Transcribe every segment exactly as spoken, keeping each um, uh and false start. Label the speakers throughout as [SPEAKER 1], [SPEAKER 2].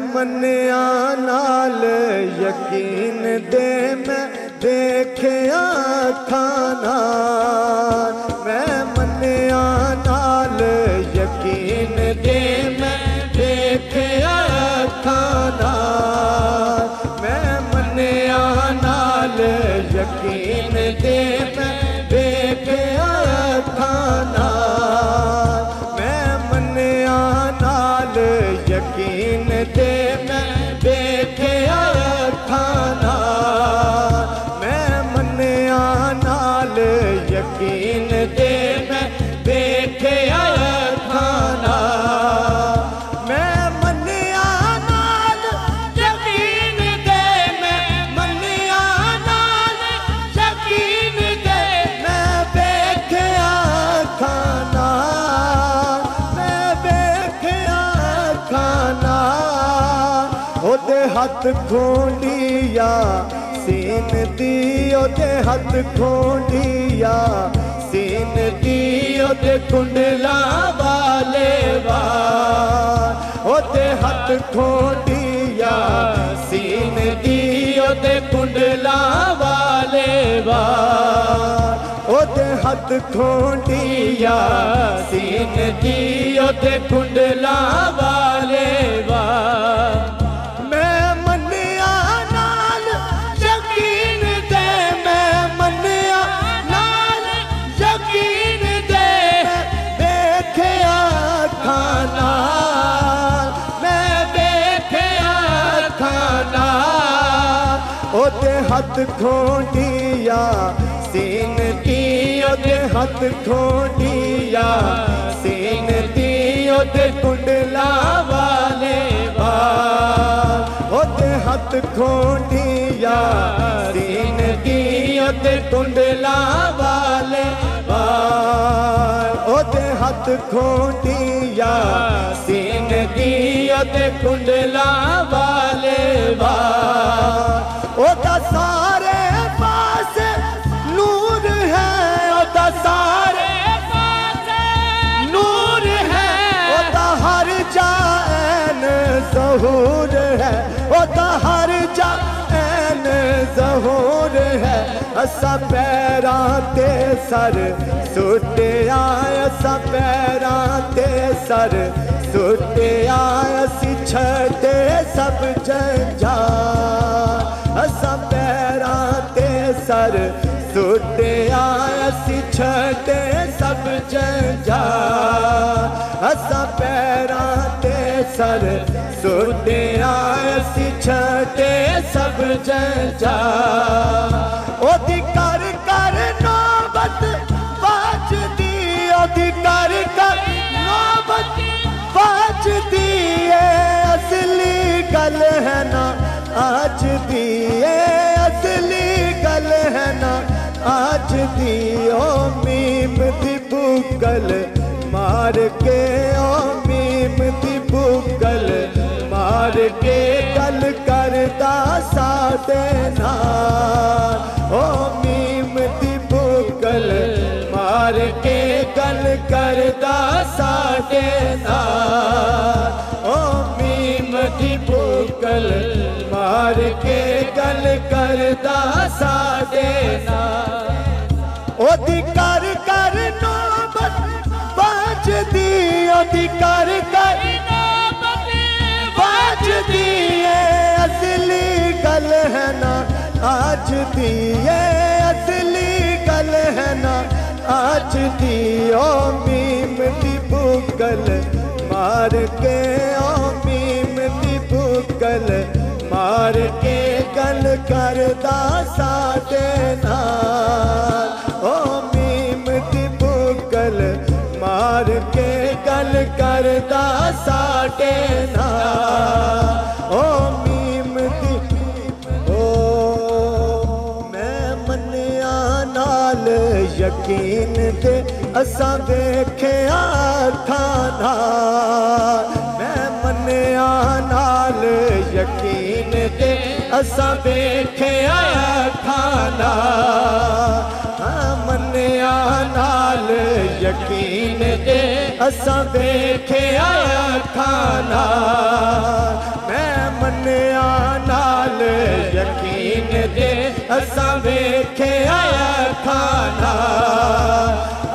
[SPEAKER 1] मन्निया नाल यकीन दे मैं देखिया खाना मैं मन्निया नाल यकीन दे मैं देखिया खाना मैं मन्निया नाल यकीन दे मैं देखिया खाना मैं मन्निया नाल यकीन दे मैं देखिया खाना मैं मन्निया नाल यकीन दे मैं देखिया खाना मैं मन्निया नाल यकीन दे मैं मन्निया नाल यकीन दे मैं देखिया खाना मैं देखिया खाना ओदे हाथ खोंडिया सीन दी ओदे हाथ खोंडिया सीन दी ओदे कुंडला वाले वार ओदे हाथ खोंडिया सीन दी ओदे कुंडला वाले वार ओदे हाथ खोंडिया सीन दी ओदे कुंडला वाले वार ओदे हाथ खोंडिया सीन दी ओदे हाथ खोंडिया सीन दी ओदे कुंडला वाले वार ओदे हाथ खोंडिया सीन दी ओदे कुंडला वाले वार ओदे हाथ खोंडिया सीन दी ओदे कुंडला वाले वार ओदा सारे पास नूर है ओदा सारे पास नूर है ओदा हर जान ज़हूर है ओदा हर जान ज़हूर है असा पैरां ते सर सुटिया असा पैरां ते सर सुटिया असी छड़े सब जंजाल असा पैरां ते सर सुटिया असी छड़े सब जंजाल असा पैरां ते सर सुटिया असी छड़े सब जंजाल ओदी कर कर नौबत बाजदी ओदी कर कर नौबत बाजदी असली गल है ना आज दी असली गल है ना आज दी ओ मीम दी बुगल मार के ओ मीम दी बुगल मार के गल करदा साडे नाल ओ मीम दी बुगल मार के गल करदा साडे नाल ओ मीम दी बुगल मार के गल करदा साडे नाल ओदी कर कर नौबत बाजदी ओदी कर कर नौबत बाजदी असली गल है ना आज दी असली गल है ना आज दी ओ मीम दी बुगल मार के ओ मीम दी बुगल मार के गल करदा साडे नाल ओ मीम दी बुगल मार के गल करदा साडे नाल ओ मीम दी ओ मैं मन्निया नाल यकीन दे असा वेखिया खाना मैं मन्निया नाल यकीन दे असा वेखिया खाना हाँ मन्निया नाल यकीन दे असा वेखिया खाना मैं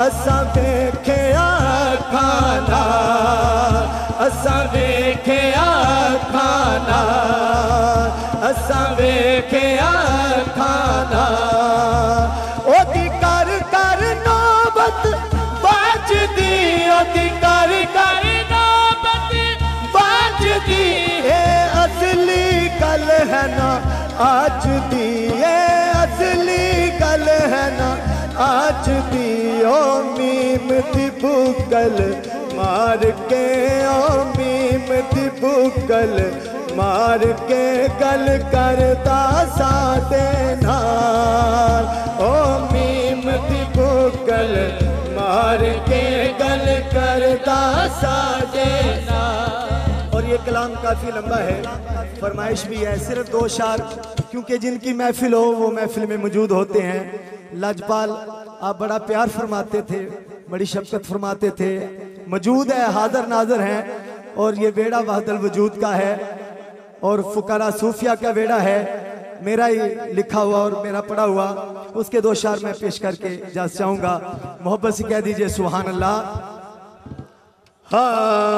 [SPEAKER 1] असा वेख्या खाना असा वेख्या खाना असा वेख्या खाना ओदी कर कर नौबत बाजदी ओदी कर कर नौबत बाजदी ए असली गल है ना आज दी ए असली गल है ना आज दी ओ मीम दी बुगल मार के ओ मीम दी बुगल मार के गल करता सादे नाल ओ मीम दी बुगल मार के गल करता सादे नाल। और ये कलाम काफ़ी लंबा है, फरमाइश भी है, सिर्फ दो शार, क्योंकि जिनकी महफिल हो वो महफिल में मौजूद होते हैं। लाजपाल आप बड़ा प्यार फरमाते थे, बड़ी शफकत फरमाते थे, मौजूद है, हाजिर नाजर हैं। और ये बेड़ा वहदल वजूद का है और फुकरा सूफिया का बेड़ा है, मेरा ही लिखा हुआ और मेरा पढ़ा हुआ। उसके दो शार मैं पेश करके जा चाहूँगा। मोहब्बत से कह दीजिए सुभान अल्लाह। हाँ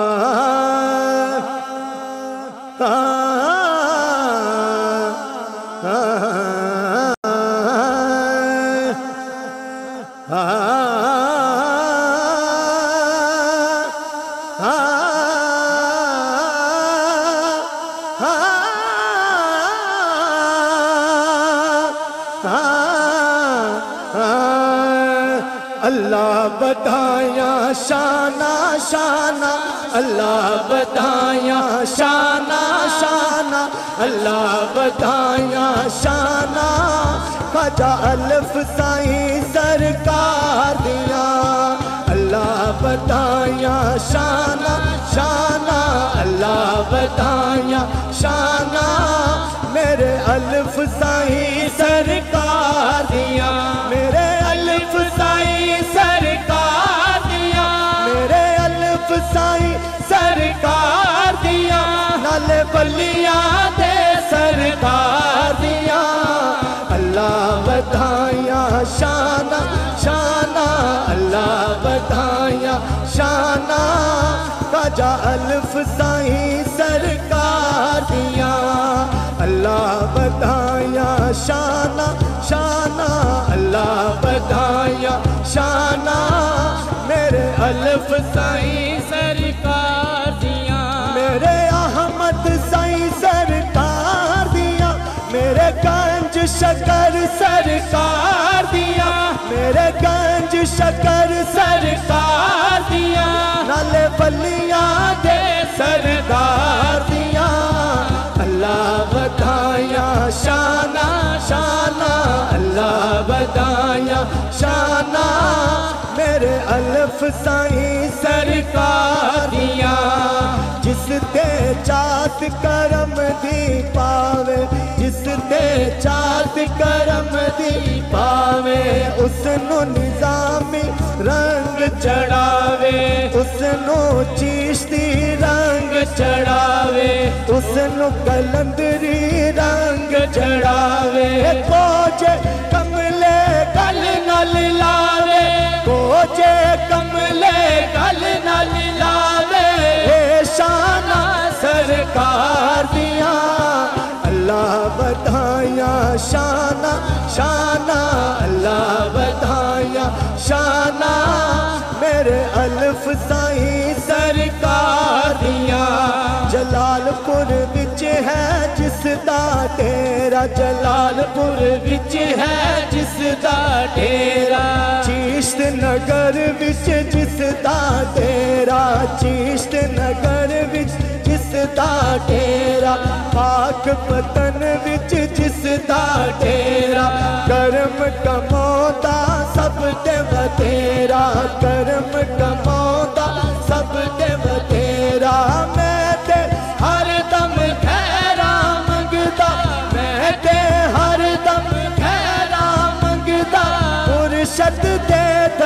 [SPEAKER 1] अल्लाह बताया शाना शाना अल्लाह बताया शाना शाना अल्लाह बताया शाना ख्वाजा अल्फ साईं सरकार दिया अल्लाह बताया शाना शाना अल्लाह बताया शाना मेरे अल्फ साईं सरकार दिया मेरे अल्फ साईं सरकार दिया मेरे अल्फ साईं सरकार दिया नाले बलिया दे सरकार दिया अल्लाह बताया शाना शाना अल्लाह बताया शाना ख्वाजा अल्फ साईं सरकार दिया अल्लाह बताया शाना शाना अल्लाह बताया शाना मेरे अल्फ साईं सरकार दिया मेरे अहमद साईं सरकार दिया मेरे गंज शकर सरकार दिया मेरे गंज शकर सरकार दिया नाले बलिया दे सरदार दिया अल्लाह बताया शाना शाना अल्लाह बताया शाना मेरे अल्फ साईं सरकार दिया जिस ते चात करम दी पावे जिस ते चात करम दी पावे उसनु निजामी रंग चढ़ावे उसनु चिश्ती रंग चढ़ावे उसनु कलंदरी रंग चढ़ावे कोजे कमले गल नल लावे कोजे कमले गल नल लावे शाना सरकार दिया अल्लाह बताया शाना शाना अल्लाह बताया शाना मेरे अल्फ साईं सरकार दिया जलालपुर विच है जिसदा डेरा जलालपुर विच है जिसदा डेरा चिश्त नगर विच जिसदा डेरा चिश्त नगर विच जिसदा डेरा पाक पतन विच जिसदा डेरा कर्म कमौदा सब ते बतेरा कर्म कमौदा सब ते बतेरा मैं ते हर दम खैरा मंगदा मैं ते हर दम खैरा मंगदा मुर्शद दे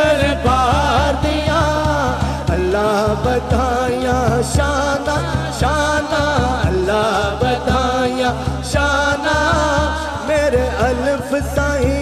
[SPEAKER 1] दरबार दिया अल्लाह बताया शाना शाना अल्लाह बताया शाना मेरे अल्फ साईं